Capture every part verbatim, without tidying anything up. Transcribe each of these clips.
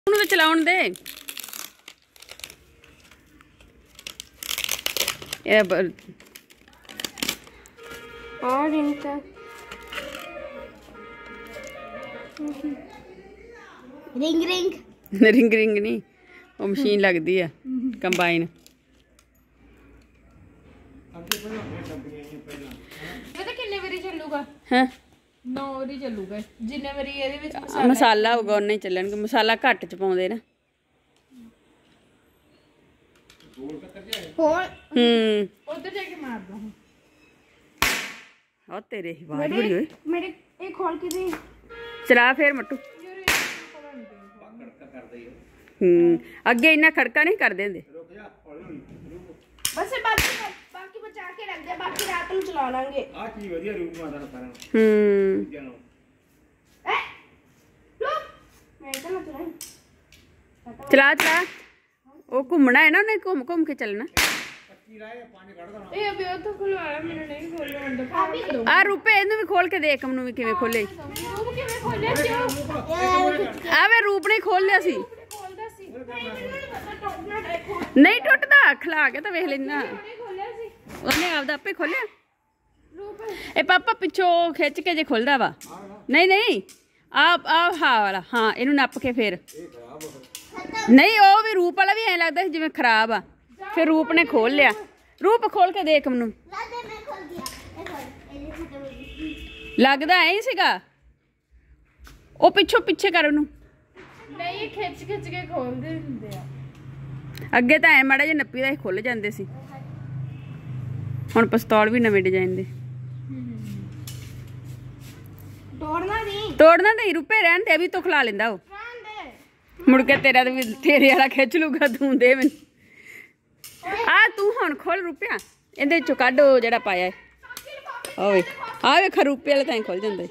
ਉਹਨੂੰ ਚਲਾਉਣ ਦੇ ਇਹ ਆ ring ring ring ring ring नहीं वो मशीन लगती है कंबाइन मसाला होगा उन्ने चलन मसाला घट च पाउंदे ना हम्म उधर जाके मार दो हां तेरे ही आवाज बड़ी होए मेरे एक खोल के दे चला फिर मट्टू हम्म अगे इन्ना खड़का नहीं कर देंदे बस बाकी बाकी बचा के रख दे बाकी रात में चला लांगे आ चीज ਵਧੀਆ ਰੂਪ ਮਾਦਾ ਨਾ ਕਰਾਂ हम्म ए रुक मैं तो ना चला चला चला वो घूमना है ना उन्हें घूम घूम के चलना ਪੱਕੀ ਰਾਏ ਪਾਣੀ ਕੱਢ ਦੇਣਾ ए अभी तो खुलवाया मैंने नहीं खोलना अंदर आ रूपे ਇਹਨੂੰ ਵੀ ਖੋਲ ਕੇ ਦੇਖ ਮੈਨੂੰ ਵੀ ਕਿਵੇਂ ਖੋਲੇ रूप के मैं खोले क्यों ਆਵੇ ਰੂਪ ਨੇ ਖੋਲ ਲਿਆ ਸੀ खोलदा सी टोटना नहीं टुटदा खला के तो वेख लेना खोलिया सी ਉਹਨੇ ਆਪਦਾ ਆਪੇ ਖੋਲਿਆ रूप ਇਹ ਪਾਪਾ ਪਿੱਛੋਂ ਖਿੱਚ ਕੇ ਜੇ ਖੁੱਲਦਾ ਵਾ ਨਹੀਂ ਨਹੀਂ ਆ ਆ ਹਾਂ ਵਾਲਾ ਹਾਂ ਇਹਨੂੰ ਨੱਪ ਕੇ ਫੇਰ ਨਹੀਂ ਉਹ ਵੀ ਰੂਪ ਵਾਲਾ ਵੀ ਐ ਲੱਗਦਾ ਸੀ ਜਿਵੇਂ ਖਰਾਬ ਆ ਫਿਰ ਰੂਪ ਨੇ ਖੋਲ ਲਿਆ ਰੂਪ ਖੋਲ ਕੇ ਦੇਖ ਮੈਨੂੰ ਲੱਗਦਾ ਐ ਹੀ ਸੀਗਾ ਉਹ ਪਿੱਛੋਂ ਪਿੱਛੇ ਕਰ ਉਹਨੂੰ नहीं खिच खिच के खोलदे हुंदे आ ਅੱਗੇ ਤਾਂ ਐ ਮਾੜਾ ਜਿਹਾ ਨੱਪੀ ਦਾ ਹੀ ਖੁੱਲ ਜਾਂਦੇ ਸੀ ਹੁਣ ਪਿਸਤੌਲ ਵੀ ਨਵੇਂ ਡਿਜ਼ਾਈਨ ਦੇ तोड़ना नहीं ਤੋੜਨਾ ਨਹੀਂ ਰੁਪਏ ਰਹਿਣ ਤੇ ਵੀ ਤੋਂ ਖਲਾ ਲੈਂਦਾ ਉਹ रहन दे ਮੁੜ ਕੇ ਤੇਰਾ ਤੇ ਤੇਰੇ ਵਾਲਾ ਖਿੱਚ ਲੂਗਾ ਤੂੰ ਦੇ ਮੈਨੂੰ ਆ ਤੂੰ ਹੁਣ ਖੋਲ ਰੁਪਿਆ ਇਹਦੇ ਚੋਂ ਕੱਢ ਉਹ ਜਿਹੜਾ ਪਾਇਆ ਹੈ ਓਏ ਆ ਵੇਖ ਰੁਪਏ ਵਾਲਾ ਤਾਂ ਖੁੱਲ ਜਾਂਦਾ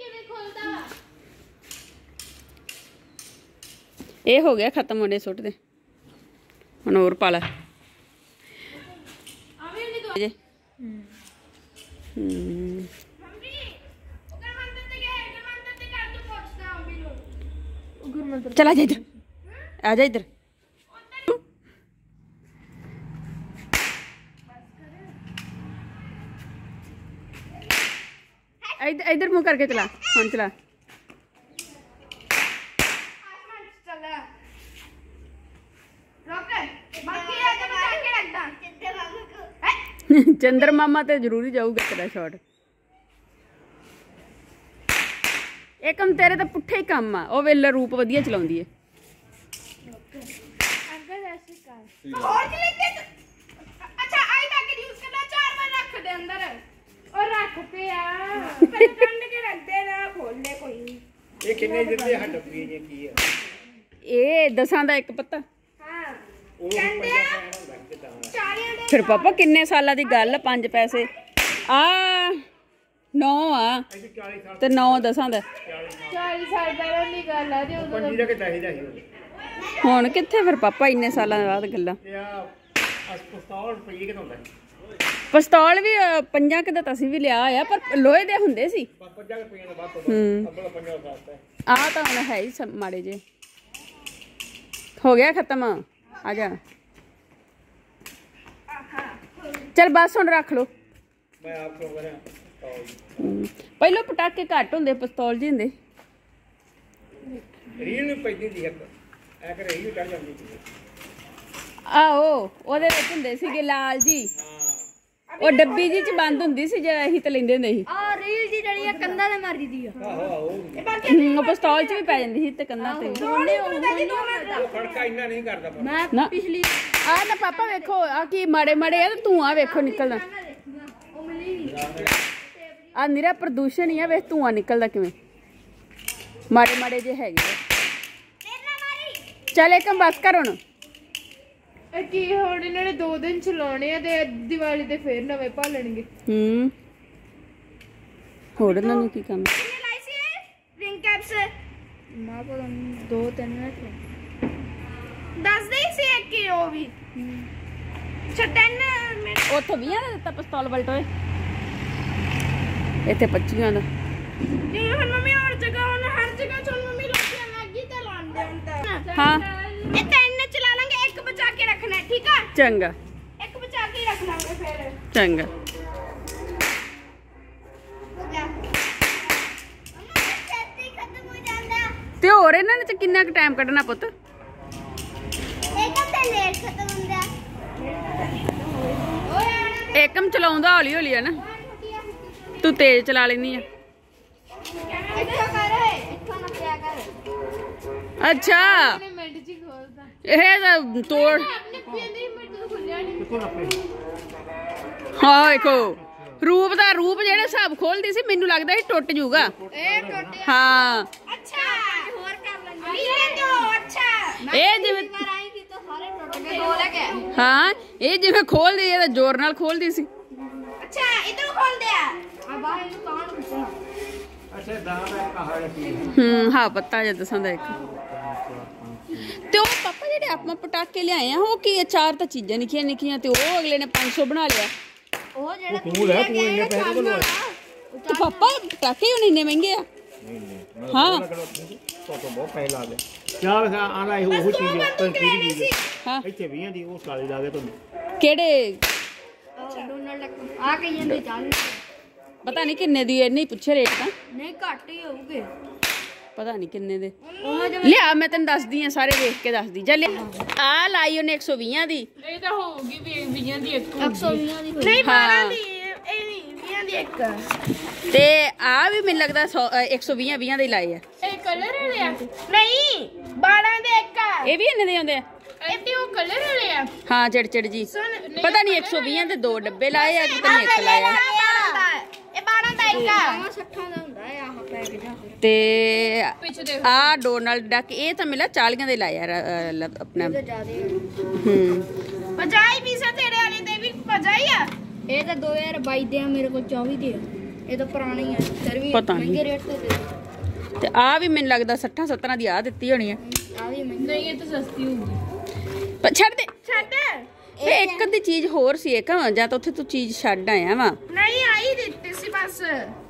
ਇਹ ਹੋ ਗਿਆ ਖਤਮ ਹੋਣੇ ਸੁੱਟ ਦੇ ਹੁਣ ਹੋਰ ਪਾ ਲੈ ਜੇ ਹੂੰ चला जा इधर आ जा इधर इधर इधर मुंह करके चला हाँ चला चंद्र मामा तो जरूरी जाऊगा तेरा शॉट ਇਹ ਕੰਮ ਤੇਰੇ ਤਾਂ ਪੁੱਠੇ ਹੀ ਕੰਮ ਆ ਉਹ ਵੇਲੇ ਰੂਪ ਵਧੀਆ ਚਲਾਉਂਦੀ ਏ अंकल ऐसे कर और लेके अच्छा आई पैकेट यूज करना चार बार रख दे अंदर और रखते यार पर ठंड के रख दे ना खोल ले कोई ਇਹ ਕਿੰਨੇ ਦਿੰਦੇ ਹੱਡ ਪੀ ਜੇ ਕੀ ਆ ਇਹ ਦਸਾਂ ਦਾ ਇੱਕ ਪੱਤਾ हां ਕਹਿੰਦੇ ਆ ਚਾਰਿਆਂ ਦੇ ਫਿਰ ਪਾਪਾ ਕਿੰਨੇ ਸਾਲਾਂ ਦੀ ਗੱਲ ਪੰਜ ਪੈਸੇ ਆ ਨੌ ਆ ਤੇ ਨੌ ਦਸਾਂ ਦਾ ਚਾਲੀ ਸਾਲ ਪਹਿਲਾਂ ਦੀ ਗੱਲ ਆ ਤੇ ਉਦੋਂ ਪੰਜੀ ਦਾ ਕਿ ਦਸ ਦਾ ਸੀ ਹੁਣ ਕਿੱਥੇ ਫਿਰ ਪਾਪਾ ਇੰਨੇ ਸਾਲਾਂ ਬਾਅਦ ਗੱਲਾਂ ਇਹ ਆ ਹਸਪਤਾਲ ਰੁਪਏ ਕਿਦੋਂ ਹੁੰਦਾ ਪਿਸਤੌਲ ਵੀ ਅ, ਪੰਜਾਂ ਕਿ ਤਾਂ ਅਸੀਂ ਵੀ ਲਿਆ ਆ ਪਰ ਲੋਹੇ ਦੇ ਹੁੰਦੇ ਸੀ ਪੰਜਾਹ ਰੁਪਏ ਦਾ ਬਾਅਦ ਤੋਂ ਹੂੰ ਅੱਬਲ ਪੰਜਾਹ ਦਾ ਆਸਤਾ ਆ ਤਾਂ ਹੁਣ ਹੈ ਹੀ ਸਭ ਮਾੜੇ ਜੇ ਹੋ ਗਿਆ ਖਤਮ ਆ ਜਾ ਚੱਲ ਬਸ ਹੁਣ ਰੱਖ ਲੋ ਮੈਂ ਆਪ ਤੋਂ ਕਰਾਂ ਪਹਿਲਾਂ ਪਟਾਕੇ ਘੱਟ ਹੁੰਦੇ ਪਿਸਤੌਲ ਜੀ ਹੁੰਦੇ ਰੀਲ ਨੂੰ ਪੈਂਦੀ ਸੀ ਇੱਕ ਐ ਕਰ ਰੀਲ ਕੱਢ ਜਾਂਦੀ ਸੀ ਆਹੋ ਉਹਦੇ ਵਿੱਚ ਹੁੰਦੇ ਸੀਗੇ ਲਾਲ ਜੀ ਉਹ ਡੱਬੀ ਜੀ ਚ ਬੰਦ ਹੁੰਦੀ ਸੀ ਜੇ ਅਸੀਂ ਤੇ ਲੈਂਦੇ ਹੁੰਦੇ ਸੀ ਆ ਰੀਲ ਦੀ ਜਿਹੜੀ ਆ ਕੰਧਾਂ ਤੇ ਮਾਰੀ ਦੀ ਆ ਆਹੋ ਆਹੋ ਇਹ ਬਾਕੀ ਹਮ, ਉਹ ਪਿਸਤੌਲ ਚ ਵੀ ਪੈ ਜਾਂਦੀ ਸੀ ਤੇ ਕੰਨਾਂ ਤੇ ਵੀ। ਫੜਕਾ ਇੰਨਾ ਨਹੀਂ ਕਰਦਾ ਪਰ ਮੈਂ ਨਾ ਪਿਛਲੀ ਆ ਨਾ ਪਾਪਾ ਵੇਖੋ ਆ ਕੀ ਮਾੜੇ ਮਾੜੇ ਆ ਤੇ ਧੂਆਂ ਵੇਖੋ ਨਿਕਲਦਾ ਉਹ ਮਿਲੀ ਨਹੀਂ ਆ ਨਿਰਾ ਪ੍ਰਦੂਸ਼ਣ ਹੀ ਆ ਵੇਖ ਧੂਆਂ ਨਿਕਲਦਾ ਕਿਵੇਂ ਮਾੜੇ ਮਾੜੇ ਜੇ ਹੈਗੇ ਚੱਲ ਇੱਕ ਬਸ ਕਰ ਹੁਣ ਇਹ ਕੀ ਹੁਣ ਇਹਨਾਂ ਨੇ ਦੋ ਦਿਨ ਚਲਾਉਣੇ ਆ ਤੇ ਦੀਵਾਲੀ ਤੇ ਫੇਰ ਨਵੇਂ ਭਾਲਣਗੇ ਹੂੰ ਹੋਰ ਇਹਨਾਂ ਨੂੰ ਕੀ ਕੰਮ ਕਿੰਨੇ ਲਾਈ ਸੀ ਇਹ ਰਿੰਗ ਕੈਪਸ ਮਾਂ ਪਤਾ ਨਹੀਂ ਦੋ ਤਿੰਨ ਮਿੰਟ ਦੱਸ ਦੇ ਸੀ ਇੱਕ ਹੀ ਉਹ ਵੀ ਛੱਡਣ ਮਿੰਟ ਉੱਥੇ ਵੀਹਾਂ ਦਾ ਦਿੱਤਾ ਪਿਸਤੌਲ ਬਲਟੋਏ ਇੱਥੇ ਪੱਚੀਆਂ ਦਾ ਜਿਵੇਂ ਹੁਣ ਮੰਮੀ ਹਰ ਜਗ੍ਹਾ ਹੁਣ ਹਰ ਜਗ੍ਹਾ ਚੋਂ ਮੰਮੀ ਲੋਕੀ ਮੈਗੀ ਤੇ ਲਾਉਂਦੇ हाँ ਇਹ ਤਿੰਨ ਚਲਾ ਲਾਂਗੇ ਇੱਕ ਬਚਾ ਕੇ ਰੱਖਣਾ ਹੈ, ਠੀਕ ਆ चंगा ਇੱਕ ਬਚਾ ਕੇ ਰੱਖ ਲਾਂਗੇ ਫਿਰ चंगा ਛੇਤੀ ਖਤਮ ਹੋ ਜਾਂਦਾ ਤੇ ਹੋਰ ਇਹਨਾਂ ਨੇ ਚ ਕਿੰਨਾ ਕੁ ਟਾਈਮ ਕੱਢਣਾ ਪੁੱਤ ਇਹ ਕਦੇ ਲੇਟ ਖਤਮ ਹੁੰਦਾ ਓਏ ਆਣਾ ਏਕਮ ਚਲਾਉਂਦਾ ਹੌਲੀ ਹੌਲੀ ਆ ਨਾ ਤੂੰ ਤੇਜ਼ ਚਲਾ ਲੈਨੀ ਆ ਇੱਥੋਂ ਕਰ ਇੱਥੋਂ ਨਾ ਪਿਆ ਕਰ ਅੱਛਾ ਮਿੰਟ ਚ ਖੋਲਦਾ ਇਹ ਤਾਂ ਤੋੜ ਆਪਣੇ ਪਿੰਦੇ ਮਿੰਟ ਤੋਂ ਖੁੱਲਿਆ ਨਹੀਂ ਹਾਂ ਵੇਖੋ ਰੂਪ ਦਾ ਰੂਪ ਜਿਹੜੇ ਹਿਸਾਬ ਖੋਲਦੀ ਸੀ ਮੈਨੂੰ ਲੱਗਦਾ ਸੀ ਟੁੱਟ ਜਾਊਗਾ ਇਹ ਟੁੱਟਿਆ ਹਾਂ ਅੱਛਾ ਹੋਰ ਕਰ ਲੈਂਦੇ ਵੀਰੇ ਦੋ ਅੱਛਾ ਇਹ ਜਿਵੇਂ ਵਾਰ ਆਈ ਸੀ ਤਾਂ ਸਾਰੇ ਟੁੱਟ ਗਏ ਦੋ ਲੈ ਕੇ ਹਾਂ ਇਹ ਜਿਵੇਂ ਖੋਲਦੀ ਇਹ ਤਾਂ ਜ਼ੋਰ ਨਾਲ ਖੋਲਦੀ ਸੀ ਅੱਛਾ ਇਧਰ ਖੋਲ ਦਿਆ ਆ ਬਾਹਰ ਇਹਨੂੰ ਕੌਣ ਪੁੱਛਣਾ ਅੱਛਾ ਦਾਣਾ ਦਾ ਕਹਾ ਰੱਖੀ ਹੂੰ ਹਾਂ ਪੱਤਾ ਜਿਹਾ ਦਸਾਂ ਦਾ ਇੱਕ ਤੇ ਉਹ ਪਾਪਾ ਜਿਹੜੇ ਆਪਾਂ ਪਟਾਕੇ ਲਿਆਏ ਆ ਉਹ ਕੀ ਚਾਰ ਤਾਂ ਚੀਜ਼ਾਂ ਨਿੱਕੀਆਂ ਨਿੱਕੀਆਂ ਤੇ ਉਹ ਅਗਲੇ ਨੇ ਪੰਜ ਸੌ ਬਣਾ ਲਿਆ ਉਹ ਜਿਹੜਾ ਤੂੰ ਲੈ ਤੂੰ ਇੰਨੇ ਪੈਸੇ ਕੋਲ ਤੇ ਪਾਪਾ ਪਟਾਕੇ ਹੁਣ ਇੰਨੇ ਮਹਿੰਗੇ ਆ ਨਹੀਂ ਨਹੀਂ ਹਾਂ ਤੋਂ ਬਹੁਤ ਪੈਸੇ ਲਾ ਗਏ ਚਾਰ ਆਣਾ ਇਹ ਉਹ ਚੀਜ਼ ਹੈ ਪਰ ਕਿਹੜੀ ਚੀਜ਼ ਹਾਂ ਇੱਥੇ ਵੀਹ ਦੀ ਉਹ ਸਾਲੀ ਲਾ ਗਏ ਤੁਹਾਨੂੰ ਕਿਹੜੇ ਡੋਨਲਡ ਆ ਕਈਆਂ ਦੇ ਚਾਲੀ ਪਤਾ ਨਹੀਂ ਕਿੰਨੇ ਦੀ ਇੰਨੇ ਹੀ ਪੁੱਛੇ ਰੇਟ ਤਾਂ ਨਹੀਂ ਘੱਟ ਹੀ ਹੋਊਗੇ ਪਤਾ ਨਹੀਂ ਕਿੰਨੇ ਦੇ ਉਹਨਾਂ ਦੇ ਲਿਆ ਮੈਂ ਤੈਨੂੰ ਦੱਸਦੀ ਆ ਸਾਰੇ ਵੇਖ ਕੇ ਦੱਸਦੀ ਜਾ ਲਿਆ ਆ ਲਾਈ ਉਹਨੇ ਇੱਕ ਸੌ ਵੀਹ ਦੀ ਇਹ ਤਾਂ ਹੋਊਗੀ ਵੀ ਵੀਹਾਂ ਦੀ ਇੱਕ ਇੱਕ ਸੌ ਵੀਹਾਂ ਦੀ ਨਹੀਂ ਬਾਰਾਂ ਦੀ ਇਹ ਨਹੀਂ ਵੀਹਾਂ ਦੀ ਇੱਕ ਤੇ ਆ ਵੀ ਮੈਨੂੰ ਲੱਗਦਾ ਇੱਕ ਸੌ ਵੀਹ ਵੀਹ ਦੇ ਲਾਏ ਆ ਇਹ ਕਲਰ ਵਾਲੇ ਆ ਨਹੀਂ ਬਾਰਾਂ ਦੇ ਇੱਕ ਆ ਇਹ ਵੀ ਇੰਨੇ ਦੇ ਆਉਂਦੇ ਆ ਇਹ ਤੇ ਉਹ ਕਲਰ ਵਾਲੇ ਆ ਹਾਂ ਚਿੜ ਚਿੜ ਜੀ ਪਤਾ ਨਹੀਂ ਇੱਕ ਸੌ ਵੀਹ ਦੇ ਦੋ ਡੱਬੇ ਲਾਏ ਆ ਕਿ ਤੈਨੂੰ ਇੱਕ ਲਾਇਆ ਇਹ ਬਾਰਾਂ ਦਾ ਇੱਕ ਆ ਸੱਠਾਂ ਦਾ ਹੁੰਦਾ ਆ ਆਹ ਪੈਕੇਜ ਤੇ ਪਿੱਛੇ ਦੇਖ ਆ ਡੋਨਲਡ ਡੱਕ ਇਹ ਤਾਂ ਮਿਲਿਆ ਚਾਲੀਆਂ ਦੇ ਲਾਇਆ ਆਪਣਾ ਜਿਆਦੇ ਹੂੰ ਪਜਾਈ ਪੀਸਾ ਤੇਰੇ ਵਾਲੇ ਦੇ ਵੀ ਪਜਾਈ ਆ ਇਹ ਤਾਂ ਦੋ ਹਜ਼ਾਰ ਬਾਈ ਦੇ ਆ ਮੇਰੇ ਕੋਲ ਚੌਵੀ ਦੇ ਆ ਇਹ ਤਾਂ ਪੁਰਾਣੇ ਆ ਫਿਰ ਵੀ ਪਤਾ ਨਹੀਂ। ਮਹਿੰਗੇ ਰੇਟ ਤੇ ਦੇ ਤੇ ਆ ਵੀ ਮੈਨੂੰ ਲੱਗਦਾ ਸੱਠਾਂ ਸੱਤਰਾਂ ਦੀ ਆ ਦਿੱਤੀ ਹੋਣੀ ਆ ਆ ਵੀ ਮਹਿੰਗੇ ਨਹੀਂ ਇਹ ਤਾਂ ਸਸਤੀ ਹੋਊਗੀ ਪਰ ਛੱਡ ਦੇ ਛੱਡ ਤੇ ਇੱਕ ਅੱਧੀ ਚੀਜ਼ ਹੋਰ ਸੀ ਇੱਕ ਜਾਂ ਤਾਂ ਉੱਥੇ ਤੂੰ ਚੀਜ਼ ਛੱਡ ਆਇਆ ਵਾ ਨਹੀਂ ਆਈ ਦਿੱਤੀ ਸੀ ਬਸ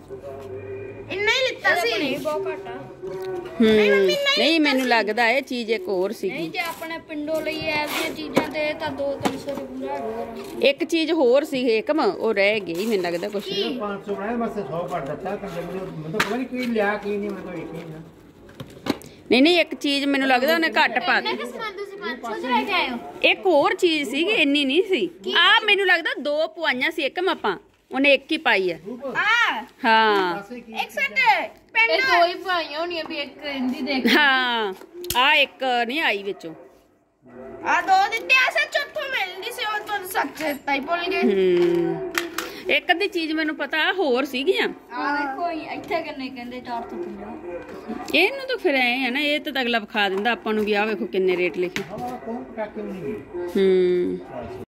ਇੰਨਾ ਹੀ ਲਿੱਤਾ ਸੀ ਬਹੁਤ ਘੱਟ ਆ ਹੂੰ ਨਹੀਂ ਮੈਨੂੰ ਲੱਗਦਾ ਇਹ ਚੀਜ਼ ਇੱਕ ਹੋਰ ਸੀਗੀ ਨਹੀਂ ਜੇ ਆਪਣੇ ਪਿੰਡੋਂ ਲਈ ਐਸੀਆਂ ਚੀਜ਼ਾਂ ਤੇ ਤਾਂ ਦੋ ਤਿੰਨ ਸੌ ਰੁਪਏ ਪੂਰਾ ਹੋਰ ਇੱਕ ਚੀਜ਼ ਹੋਰ ਸੀ ਏਕਮ ਉਹ ਰਹਿ ਗਈ ਮੈਨੂੰ ਲੱਗਦਾ ਕੁਛ ਪੰਜ ਸੌ ਬਣਾਇਆ ਬਸ ਸੌ ਕਰ ਦਿੱਤਾ ਕੰਜਰ ਮੈਨੂੰ ਮਤਲਬ ਪਤਾ ਨਹੀਂ ਕੀ ਲਿਆ ਕੀ ਨਹੀਂ ਮੈਨੂੰ ਕੋਈ ਯਕੀਨ ਨਾ ਨਹੀਂ ਨਹੀਂ ਇੱਕ ਚੀਜ਼ ਮੈਨੂੰ ਲੱਗਦਾ ਉਹਨੇ ਘੱਟ ਪਾ ਦਿੱਤੀ ਕਿਸ ਮੰਨ ਤੁਸੀਂ ਪੰਜ ਸੌ ਚ ਲੈ ਕੇ ਆਏ ਹੋ ਇੱਕ ਹੋਰ ਚੀਜ਼ ਸੀਗੀ ਇੰਨੀ ਨਹੀਂ ਸੀ ਆ ਮੈਨੂੰ ਲੱਗਦਾ ਦੋ ਪਵਾਈਆਂ ਸੀ ਏਕਮ ਆਪਾਂ ਉਹਨੇ ਇੱਕ ਹੀ ਪਾਈ ਆ ਆ ਹਾਂ ਇੱਕ ਸੈਟ ਪੈਨ ਇਹ ਦੋ ਹੀ ਪਾਈਆਂ ਹੋਣੀਆਂ ਵੀ ਇੱਕ ਇੰਦੀ ਦੇਖ ਹਾਂ ਆ ਇੱਕ ਨਹੀਂ ਆਈ ਵਿੱਚੋਂ ਆ ਦੋ ਦਿੱਤੇ ਆ ਸੱਚ ਉੱਥੋਂ ਮਿਲਦੀ ਸੀ ਉਹ ਤੋਂ ਸੱਚ ਤਾਈ ਭੁੱਲ ਗਏ ਹੂੰ ਇੱਕ ਅੱਧੀ ਚੀਜ਼ ਮੈਨੂੰ ਪਤਾ ਹੋਰ ਸੀਗੀਆਂ ਆ ਦੇਖੋ ਇੱਥੇ ਕਿੰਨੇ ਕਹਿੰਦੇ ਚਾਰ ਸੌ ਪੰਜਾਹ ਇਹਨੂੰ ਤਾਂ ਫਿਰ ਐ ਆ ਨਾ ਇਹ ਤਾਂ ਅਗਲਾ ਵਿਖਾ ਦਿੰਦਾ ਆਪਾਂ ਨੂੰ ਵੀ ਆ ਵੇਖੋ ਕਿੰਨੇ ਰੇਟ ਲਿਖੇ ਹਾਂ ਕੋਣ ਪਟਾਕੇ ਨਹੀਂ ਹੂੰ